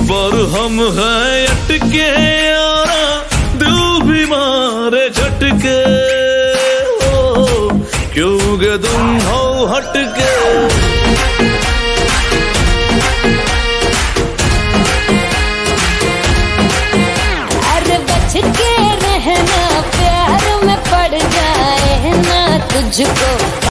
पर हम हैं अटके यारा, दिल भी मारे झटके हो, क्योंकि तुम हो हटके। अरे बच के रहना, प्यार में पड़ जाए ना तुझको।